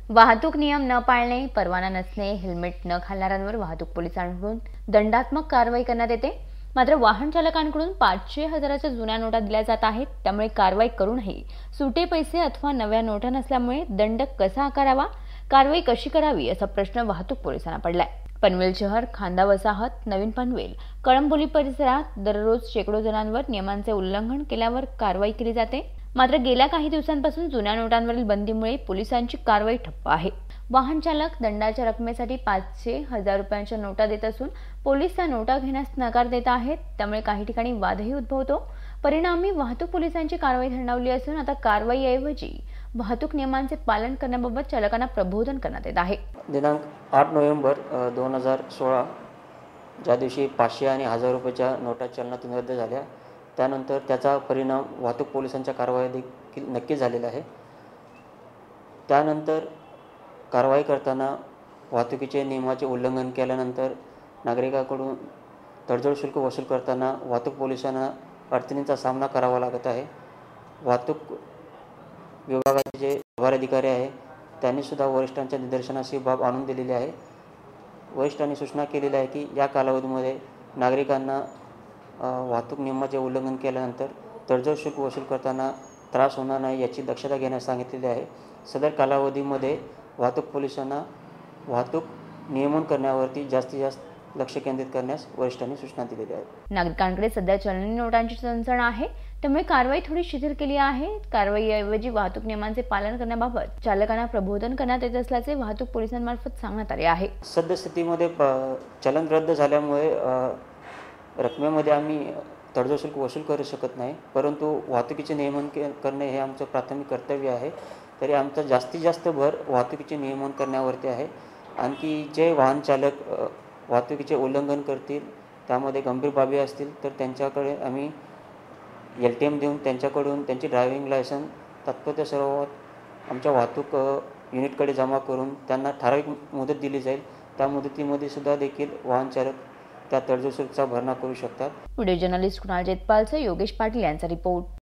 वाहतूक नियम न पाळणे, परवाना नसणे, हेल्मेट न घालणाऱ्यांवर वाहतूक पोलिसांकडून दंडात्मक कारवाई करण्यात येते. मात्र वाहन चालकांकडून 500,000च्या जुन्या नोटा दिल्या जात आहेत. त्यामुळे कारवाई करूनही सुटे पैसे अथवा नव्या नोटा नसल्यामुळे दंड कसा आकारावा, कारवाई कशी करावी असा प्रश्न वाहतूक पोलिसांना पडलाय. पनवेल शहर, खांदा वसाहत, नवीन पनवेल, कळंबोली परिसरात दररोज शेकडो जणांवर नियमांचे उल्लंघन केल्यावर कारवाई केली जाते. मात्र गेल्या काही दिवसांपासून जुन्या नोटांवरील बंदीमुळे पोलिसांची कारवाई ठप्प आहे. वाहन चालक दंडाच्या रकमेसाठी 500,000 रुपयांच्या नोटा देत असून पोलीस त्या नोटा घेण्यास नकार देत आहेत. त्यामुळे काही ठिकाणी वादही उद्भवतो. परिणामी वाहतूक पोलिसांची कारवाई थंडावली असून आता कारवाईऐवजी वाहतूक नियमांचे पालन करण्याबाबत चालकांना प्रबोधन करण्यात येत आहे. दिनांक 8 नोव्हेंबर 2016 ज्या दिवशी 500 आणि 1000 रुपयाच्या नोटा चलनातून रद्द झाल्या, त्यानंतर त्याचा परिणाम वाहतूक पोलिसांच्या कारवाई देखील नक्की झालेला आहे. त्यानंतर कारवाई करताना वाहतुकीचे नियमाचे उल्लंघन केल्यानंतर नागरिकांकडून तडजोड शुल्क वसूल करताना वाहतूक पोलिसांना अडचणींचा सामना करावा लागत आहे. वाहतूक विभागाचे जे प्रभारी अधिकारी आहे त्यांनीसुद्धा वरिष्ठांच्या निदर्शनास ही बाब आणून दिलेली आहे. वरिष्ठांनी सूचना केलेली आहे की या कालावधीमध्ये नागरिकांना वाहतूक नियमाचे उल्लंघन केल्यानंतर तडजोड शुल्क वसूल करताना त्रास होणार नाही याची दक्षता घेण्यास सांगितलेली आहे. सदर कालावधीमध्ये वाहतूक पोलिसांना वाहतूक नियमन करण्यावरती जास्तीत जास्त लक्ष केंद्रित करण्यास वरिष्ठांनी सूचना दिलेली आहे. नागरिकांकडे सध्या चलनी नोटांची चणचण आहे, त्यामुळे कारवाई थोडी शिथिल केली आहे. कारवाईऐवजी वाहतूक नियमांचे पालन करण्याबाबत चालकांना प्रबोधन करण्यात येत असल्याचे वाहतूक पोलिसांमार्फत सांगण्यात आले आहे. सद्यस्थितीमध्ये चलन रद्द झाल्यामुळे रकमेमध्ये आम्ही तडजोड शुल्क वसूल करू शकत नाही, परंतु वाहतुकीचे नियमन करणे हे आमचं प्राथमिक कर्तव्य आहे. तरी आमचा जास्तीत जास्त भर वाहतुकीचे नियमन करण्यावरती आहे. आणखी जे वाहन चालक वाहतुकीचे उल्लंघन करतील, त्यामध्ये गंभीर बाबी असतील तर त्यांच्याकडे आम्ही LTM देऊन त्यांच्याकडून त्यांची ड्रायव्हिंग लायसन तात्पुरत्या स्वरूपात आमच्या वाहतूक युनिटकडे जमा करून त्यांना ठराविक मुदत दिली जाईल. त्या मुदतीमध्ये सुद्धा देखील वाहन चालक त्या तडजोड शुल्काचा भरणा करू शकतात. व्हिडिओ जर्नलिस्ट कुणाल जेतपालसह योगेश पाटील यांचा रिपोर्ट.